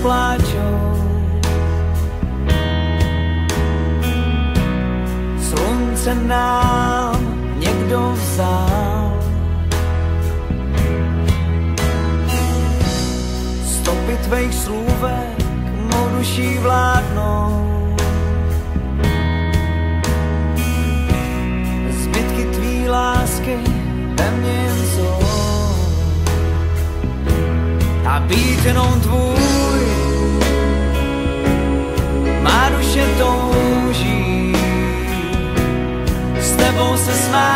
pláčou. Slunce nám někdo vzal, stopy tvých slůvek mou duší vládnou. Zbytky tvý lásky ve mně jen jsou a být jenom tvůj má duše touží s tebou se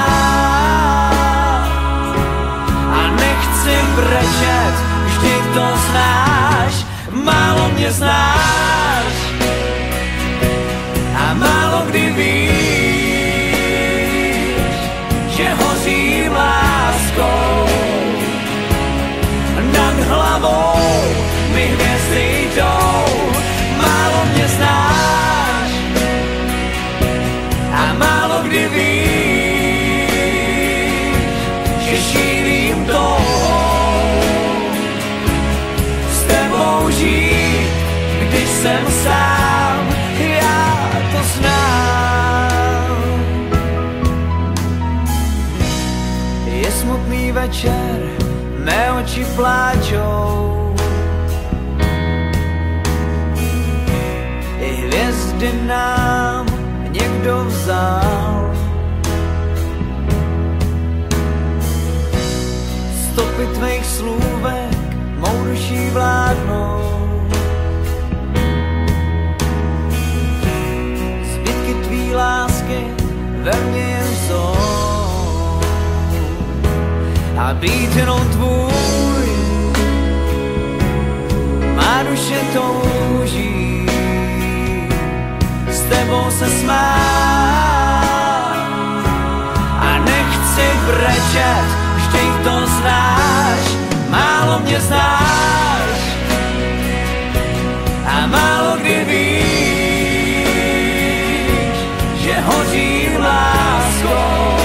smát a nechci brečet, vždyť to znáš, málo mě znáš a málo kdy víš, že hořím láskou. Nad hlavou mi hvězdy jdou, málo mě znáš a málo kdy víš, že šířím touhou s tebou žít, když jsem sám, já to znám. Je smutný večer, mé oči pláčou, i hvězdy nám někdo vzal. Stopy tvých slůvek mou duší vládnou. Zbytky tvý lásky ve mně jen jsou a být jenom tvůj má duše touží s tebou se smát a nechci brečet, vždyť to znáš, málo mě znáš a málo kdy víš, že hořím láskou.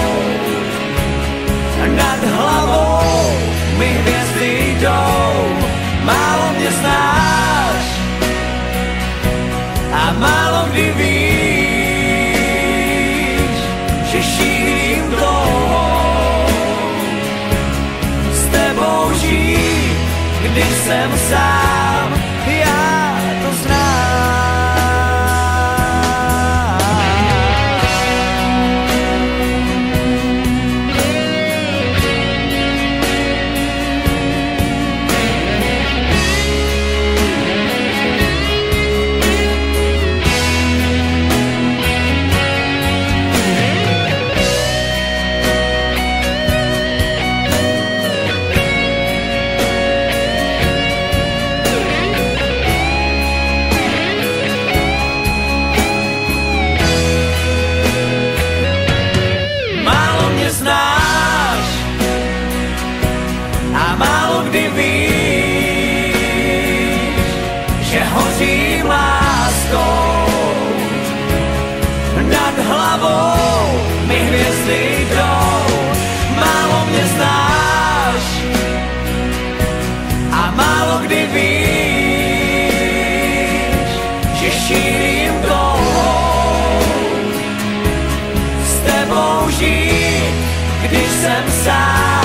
Nad hlavou mi hvězdy jdou, málo mě znáš a málo kdy víš, že šířím touhou s tebou žít, když jsem sám, já to znám. Nad hlavou mi hvězdy jdou, málo mě znáš a málo kdy víš, že šířím touhou s tebou žít, když jsem sám.